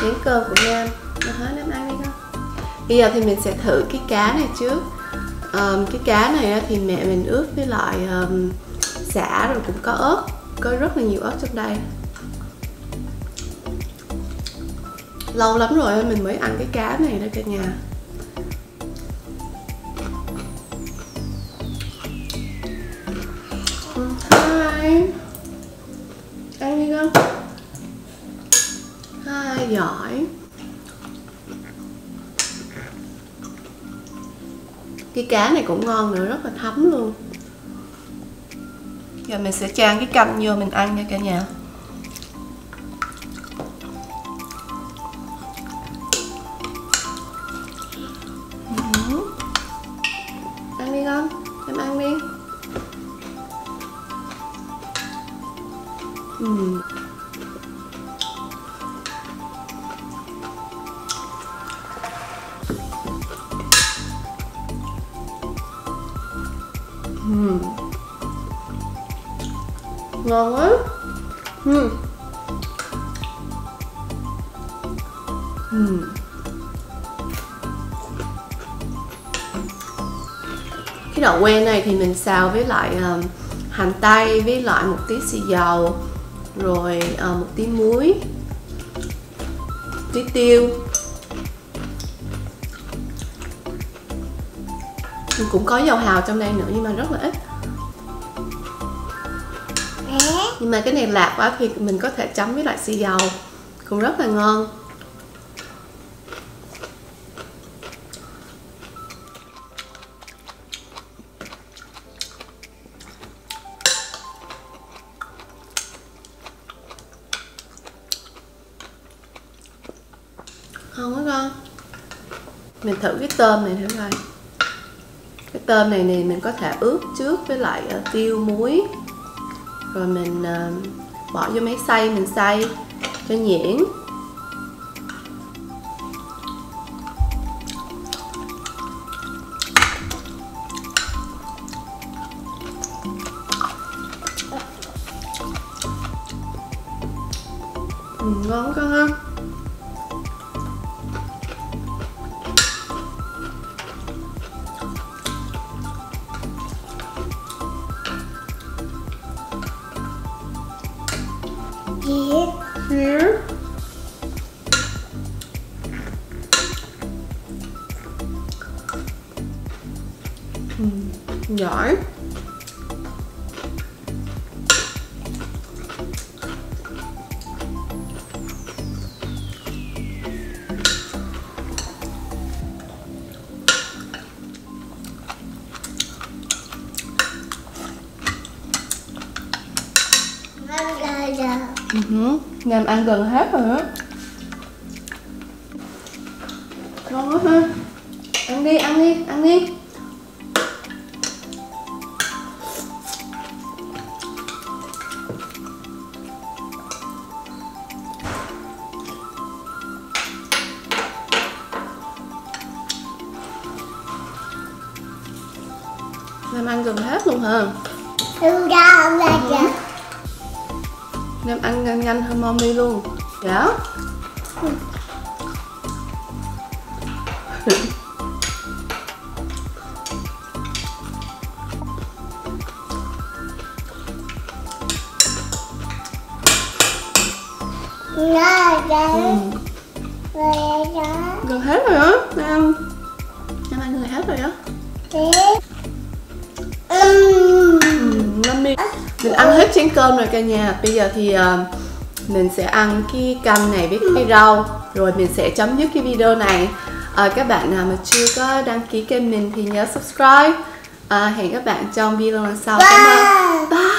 miếng cơm của Nam. Nó hết Nam ăn đi con. Bây giờ thì mình sẽ thử cái cá này trước. Cái cá này thì mẹ mình ướp với lại sả rồi cũng có ớt, có rất là nhiều ớt trong đây. Lâu lắm rồi mình mới ăn cái cá này đó cả nhà. Hai, ăn đi con. Hai, giỏi. Cái cá này cũng ngon nữa, rất là thấm luôn. Giờ mình sẽ chan cái canh vô mình ăn nha cả nhà. Ăn đi con, em ăn đi. Ngon quá. Cái đậu que này thì mình xào với lại hành tây với lại một tí xì dầu, rồi một tí muối, tí tiêu. Mình cũng có dầu hào trong đây nữa nhưng mà rất là ít. Nhưng mà cái này lạc quá thì mình có thể chấm với lại xì dầu, cũng rất là ngon. Ngon quá con. Mình thử cái tôm này thử coi. Cái tôm này mình có thể ướp trước với lại tiêu muối, rồi mình bỏ vô máy xay, mình xay cho nhuyễn. Ngon con ha. Here. Giỏi. Nam ăn gần hết rồi á. Ngon quá ha. Ăn đi, ăn đi, ăn đi. Nam ăn gần hết luôn hả? Nam ăn nhanh nhanh hơn mommy luôn. Dạ. Gần hết rồi á. Nam ăn gần hết rồi á. Mình ăn hết chén cơm rồi cả nhà. Bây giờ thì mình sẽ ăn cái canh này với cái rau, rồi mình sẽ chấm dứt cái video này. Các bạn nào mà chưa có đăng ký kênh mình thì nhớ subscribe. Hẹn các bạn trong video lần sau. Cảm ơn. Bye.